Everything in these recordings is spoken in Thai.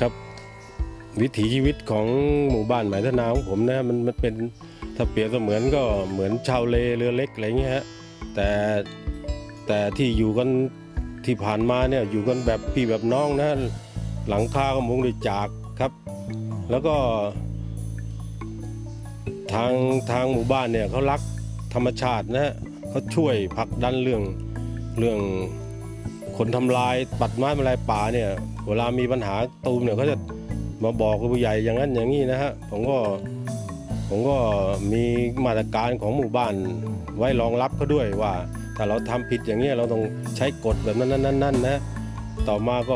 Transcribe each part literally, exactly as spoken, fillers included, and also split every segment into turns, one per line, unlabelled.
ครับวิถีชีวิตของหมู่บ้านหมายทนาของผมนะมันมันเป็นถ้าเปรียบเสมือนก็เหมือนชาวเลเรือเล็กอะไรเงี้ยฮะแต่แต่ที่อยู่กันที่ผ่านมาเนี่ยอยู่กันแบบพี่แบบน้องนะหลังคาก็มุงด้วยจากครับแล้วก็ทางทางหมู่บ้านเนี่ยเขารักธรรมชาตินะเขาช่วยผลักดันเรื่องเรื่องคนทำลายตัดไม้ทำลายป่าเนี่ยเวลามีปัญหาตูมเนี่ยเขาจะมาบอกกับผู้ใหญ่อย่างนั้นอย่างนี้นะฮะผมก็ผมก็มีมาตรการของหมู่บ้านไว้รองรับเขาด้วยว่าถ้าเราทำผิดอย่างนี้เราต้องใช้กฎแบบนั้นนั้นนั้นนะต่อมาก็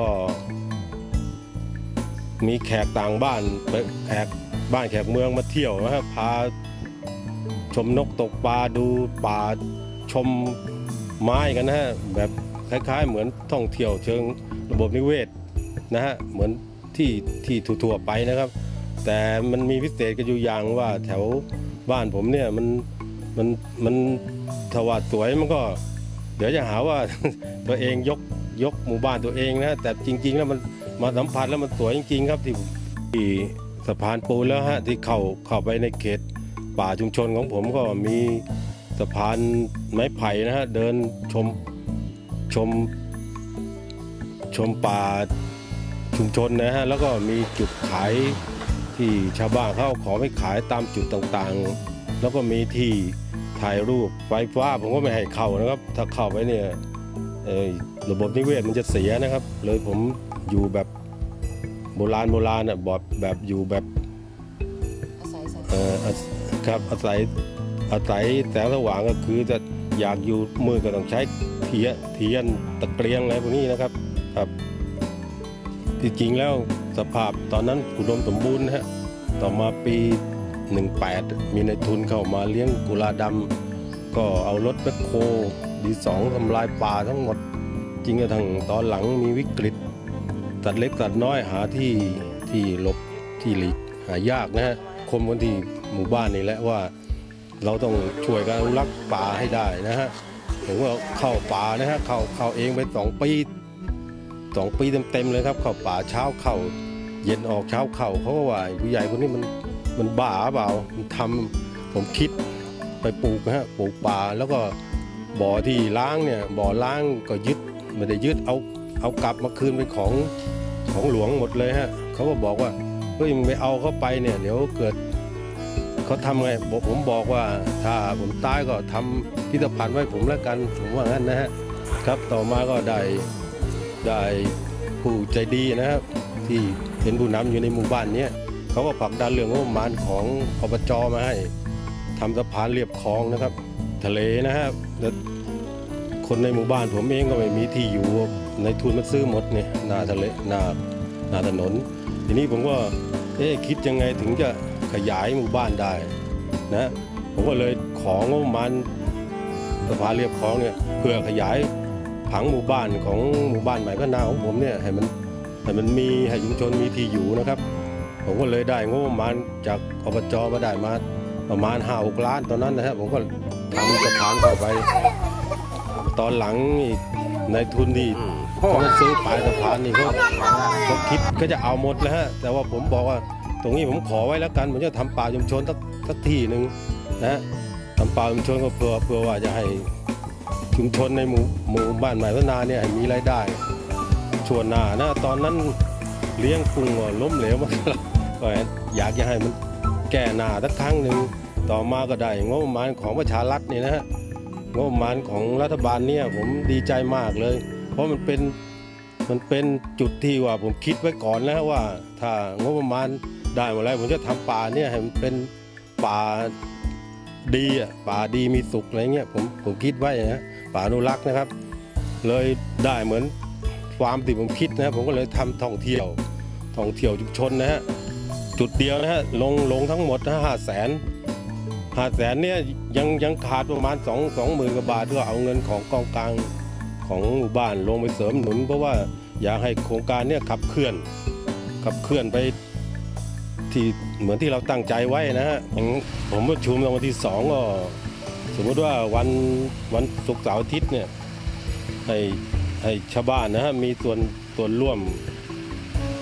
มีแขกต่างบ้านแขกบ้านแขกเมืองมาเที่ยวนะฮะพาชมนกตกปลาดูป่าชมไม้กันนะฮะแบบคล้ายๆเหมือนท่องเที่ยวเชิงระบบนิเวศนะฮะเหมือนที่ที่ทั่วๆไปนะครับแต่มันมีพิเศษกันอยู่อย่างว่าแถวบ้านผมเนี่ยมันมันมันถวาดสวยมันก็เดี๋ยวจะหาว่าตัวเองยกยกหมู่บ้านตัวเองนะแต่จริงๆแล้วมันมาสัมผัสแล้วมันสวยจริงๆครับที่ที่สะพานปูนแล้วฮะที่เข้าเข้าไปในเขตป่าชุมชนของผมก็มีสะพานไม้ไผ่นะฮะเดินชมชมชมป่าชุมชนนะฮะแล้วก็มีจุดขายที่ชาวบ้านเขาขอไปขายตามจุดต่างๆแล้วก็มีที่ถ่ายรูปไฟฟ้าผมก็ไม่ให้เข้านะครับถ้าเข้าไปเนี่ยระบบนิเวศมันจะเสียนะครับเลยผมอยู่แบบโบราณโบราณอ่ะแบบแบบอยู่แบบอาศัยเอ่อครับอาศัยอาศัยแสงสว่างก็คือจะอยากอยู่มือก็ต้องใช้เทียนเทียนตะเกียงอะไรพวกนี้นะครับครับที่จริงแล้วสภาพตอนนั้นอุดมสมบูรณ์นะฮะต่อมาปีหนึ่งแปดมีนายทุนเข้ามาเลี้ยงกุลาดำก็เอารถแบ็คโฮดีสองทำลายป่าทั้งหมดจริงกระทั่งตอนหลังมีวิกฤตตัดเล็กตัดน้อยหาที่ที่หลบที่หลีกหายากนะฮะคมกันที่หมู่บ้านนี่แหละว่าเราต้องช่วยกันอนุรักษ์ป่าให้ได้นะฮะผมก็เข้าป่านะฮะเข้าเข้าเองไปสองปีสองปีเต็มๆเลยครับเข้าป่าเช้าเข้าเย็นออกเช้าเข้าเขาก็ว่าผู้ใหญ่คนนี้มันมันบ้าเปล่ามันทำผมคิดไปปลูกนะฮะปลูกป่าแล้วก็บ่อที่ล้างเนี่ยบ่อล้างก็ยึดไม่ได้ยึดเอาเอากลับมาคืนเป็นของของหลวงหมดเลยฮะเขาก็บอกว่าเฮ้ยมึงไปเอาเข้าไปเนี่ยเดี๋ยวเกิดเขาทำไงบอกผมบอกว่าถ้าผมตายก็ทำพิพิธภัณฑ์ไว้ผมแล้วกันผมว่างั้นนะฮะครับต่อมาก็ได้ได้ผู้ใจดีนะครับที่เป็นผู้นำอยู่ในหมู่บ้านนี้เขาก็ผลักดันเรื่องงบประมาณของอบจ.มาให้ทำสะพานเรียบคลองนะครับทะเลนะครับแล้วคนในหมู่บ้านผมเองก็ไม่มีที่อยู่ในทุนมันซื้อหมดเนี่ยหน้าทะเลหน้าหน้าถนนทีนี้ผมก็เอ๊ะคิดยังไงถึงจะขยายหมู่บ้านได้นะผมก็เลยของบประมาณสะพานเรียบคลองเนี่ยเพื่อขยายผังหมู่บ้านของหมู่บ้านใหม่พัฒนาของผมเนี่ยให้มันให้มันมีให้ชุมชนมีที่อยู่นะครับผมก็เลยได้งบประมาณจากอบจ.มาได้มาประมาณห้าหกล้านตอนนั้นนะฮะผมก็ทำสะพานต่อไปตอนหลังในทุนที่เขาซื้อปลายสะพานนี่เขาเขาคิดก็จะเอาหมดแล้วฮะแต่ว่าผมบอกว่าตรงนี้ผมขอไว้แล้วกันผมจะทำป่าชุมชนสักสักที่หนึ่งนะทำป่าชุมชนก็เพื่อเพื่อว่าจะให้ชุมชนในหมู่หมู่บ้านใหม่พัฒนาเนี่ยมีรายได้ช่วงหน้านะตอนนั้นเลี้ยงกุ้งล้มเหลวมากก็อยากจะให้มันแก้หน้าสักครั้งหนึ่งต่อมาก็ได้งบประมาณของประชารัฐนี่นะฮะงบประมาณของรัฐบาลเนี่ยผมดีใจมากเลยเพราะมันเป็นมันเป็นจุดที่ว่าผมคิดไว้ก่อนแล้วว่าถ้างบประมาณได้หมดแล้วผมจะทำป่าเนี่ยให้มันเป็นป่าดีอ่ะป่าดีมีสุขอะไรเงี้ยผมผมคิดไว้นะป่าอนุรักษ์นะครับเลยได้เหมือนความที่ผมคิดนะผมก็เลยทำท่องเที่ยวท่องเที่ยวชุมชนนะฮะจุดเดียวนะฮะลงลงทั้งหมดนะห้าแสนห้าแสนเนี่ยยังยังขาดประมาณสองสองหมื่นกว่าบาทก็เอาเงินของกองกลางของหมู่บ้านลงไปเสริมหนุนเพราะว่าอยากให้โครงการเนี่ยขับเคลื่อนขับเคลื่อนไปที่เหมือนที่เราตั้งใจไว้นะฮะผมประชุมวันที่สองก็สมมติว่าวันวันศุกร์เสาร์อาทิตย์เนี่ยให้ให้ชาวบ้านนะฮะมีส่วนส่วนร่วม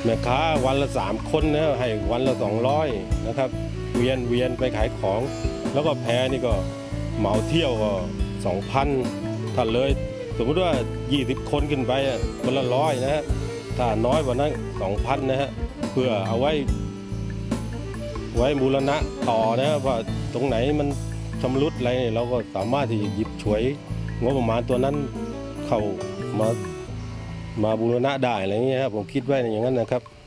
แม่ค้าวันละสามคนนะให้วันละสองร้อยนะครับเวียนเวียนไปขายของแล้วก็แพนี่ก็เหมาเที่ยวก็สองพันถ้าเลยสมมติว่ายี่สิบคนขึ้นไปคนละร้อยนะฮะถ้าน้อยกว่านั้นสองพันนะฮะเพื่อเอาไว้ไว้บูรณะต่อนะว่าตรงไหนมันชำรุดอะไรเราก็สามารถที่จะหยิบฉวยงบประมาณตัวนั้นเข้ามามาบูรณะได้อะไรเงี้ยครับผมคิดไว้อย่างนั้นนะครับ